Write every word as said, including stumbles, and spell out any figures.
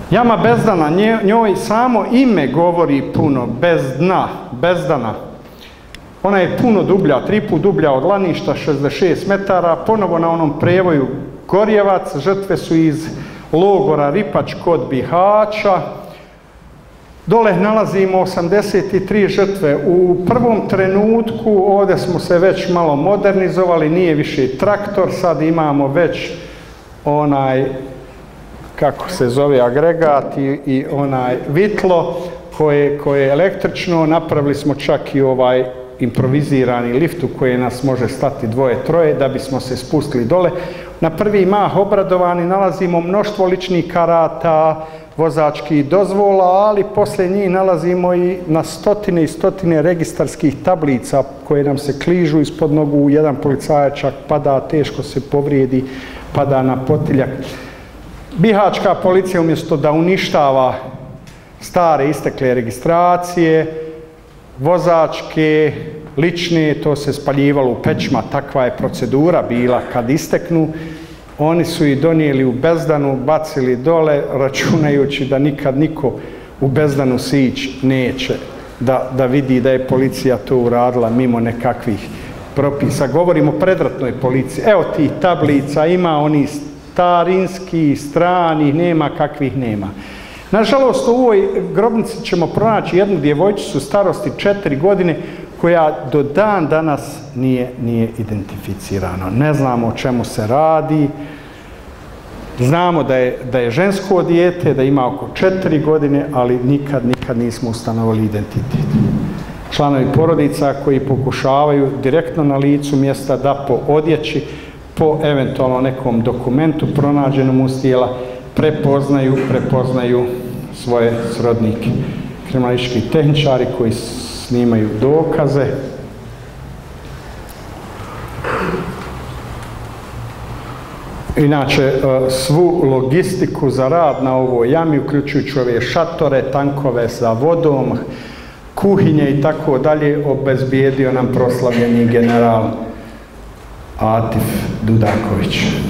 Jama Bezdana, njoj samo ime govori puno, bez dna, Bezdana. Ona je puno dublja, tri put dublja od Laništa, šezdeset šest metara, ponovo na onom prevoju Gorjevac, žrtve su iz logora Ripač kod Bihaća. Dole nalazimo osamdeset tri žrtve. U prvom trenutku ovdje smo se već malo modernizovali, nije više traktor, sad imamo već onaj, kako se zove, agregat i, i onaj vitlo koje, koje je električno. Napravili smo čak i ovaj improvizirani lift u koji nas može stati dvoje, troje da bismo se spustili dole. Na prvi mah obradovani nalazimo mnoštvo ličnih karata, vozačkih dozvola, ali poslije njih nalazimo i na stotine i stotine registarskih tablica koje nam se kližu ispod nogu. Jedan policajac čak pada, teško se povrijedi, pada na potiljak. Bihaćka policija umjesto da uništava stare istekle registracije, vozačke, lične, to se spaljivalo u pećima, takva je procedura bila kad isteknu. Oni su i donijeli u Bezdanu, bacili dole, računajući da nikad niko u Bezdanu sići neće, da, da vidi da je policija to uradila mimo nekakvih propisa. Govorimo o predratnoj policiji. Evo tih tablica, ima oni starinski, strani, nema kakvih nema. Nažalost, u ovoj grobnici ćemo pronaći jednu djevojčicu starosti četiri godine koja do dan danas nije, nije identificirana. Ne znamo o čemu se radi. Znamo da je, da je žensko dijete, da ima oko četiri godine, ali nikad, nikad nismo ustanovili identitet. Članovi porodica koji pokušavaju direktno na licu mjesta da po odjeći, po eventualno nekom dokumentu pronađenom uz tijela prepoznaju, prepoznaju svoje srodnike. Kriminalistički tehničari koji snimaju dokaze. Inače, svu logistiku za rad na ovoj jami, uključujući ove šatore, tankove za vodom, kuhinje i tako dalje, obezbijedio nam proslavljeni general Atif Dudaković.